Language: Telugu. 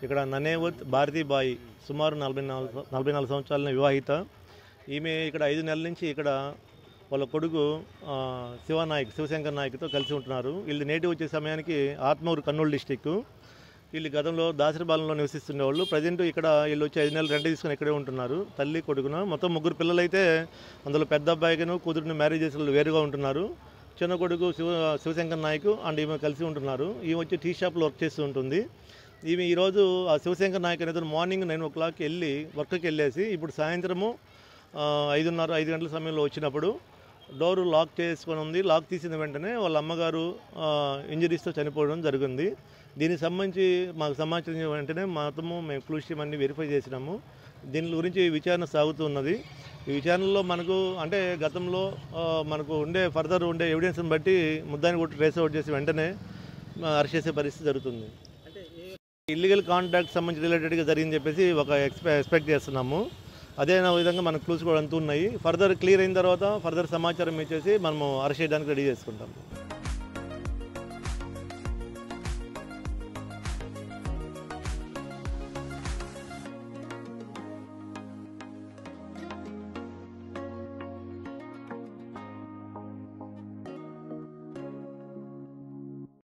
ఇక్కడ ననేవత్ భారతీబాయి సుమారు 44 సంవత్సరాల వివాహిత. ఈమె ఇక్కడ 5 నెలల నుంచి ఇక్కడ వాళ్ళ కొడుకు శివశంకర్ నాయక్తో కలిసి ఉంటున్నారు. వీళ్ళు నేటివ్ వచ్చే సమయానికి ఆత్మూరు కర్నూలు డిస్టిక్. వీళ్ళు గతంలో దాసరిపాలెంలో నివసిస్తుండేవాళ్ళు. ప్రజెంట్ ఇక్కడ వీళ్ళు వచ్చి 5 నెలలు రెంట్ తీసుకొని ఇక్కడే ఉంటున్నారు. తల్లి కొడుకున మొత్తం 3 పిల్లలైతే అందులో పెద్ద అబ్బాయికిను కూతురుని మ్యారేజ్ చేసి వాళ్ళు వేరుగా ఉంటున్నారు. చిన్న కొడుకు శివశంకర్ నాయక్ అండ్ ఈమె కలిసి ఉంటున్నారు. ఈమె వచ్చి టీ షాప్లో వర్క్ చేస్తూ ఉంటుంది. ఈమె ఈరోజు ఆ శివశంకర్ నాయక్ అనేది మార్నింగ్ 9 o'clock వెళ్ళి వర్క్కి వెళ్ళేసి ఇప్పుడు సాయంత్రము 5 గంటల సమయంలో వచ్చినప్పుడు డోరు లాక్ చేసుకొని ఉంది. లాక్ తీసిన వెంటనే వాళ్ళ అమ్మగారు ఇంజరీస్తో చనిపోవడం జరిగింది. దీనికి సంబంధించి మాకు సమాచారం వెంటనే మొత్తము మేము క్లూస్ టీమ్ అన్ని వెరిఫై చేసినాము. దీని గురించి విచారణ సాగుతున్నది. ఈ విచారణలో మనకు అంటే గతంలో మనకు ఫర్దర్ ఉండే ఎవిడెన్స్ని బట్టి ముద్దాన్ని కూడా ట్రేస్ అవుట్ చేసి వెంటనే అరెస్ట్ చేసే పరిస్థితి జరుగుతుంది. ఇల్లీగల్ కాంట్రాక్ట్ సంబంధించి రిలేటెడ్గా జరిగిందని చెప్పేసి ఒక ఎక్స్పెక్ట్ చేస్తున్నాము. అదే విధంగా మన క్లూస్ కూడా అంతూ ఉన్నాయి. ఫర్దర్ క్లియర్ అయిన తర్వాత ఫర్దర్ సమాచారం ఇచ్చేసి మనము అరెస్ట్ చేయడానికి రెడీ చేసుకుంటాము.